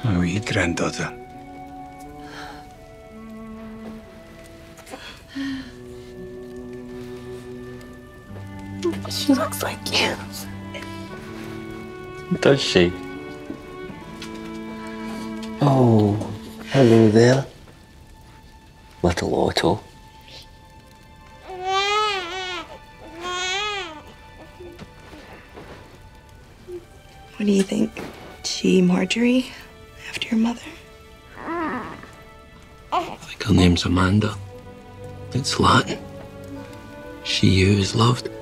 Oh, your granddaughter. She looks like you. Does she? Oh, hello there, little Otto. What do you think? She Marjorie, after your mother? I think her name's Amanda. It's Latin. She who is loved.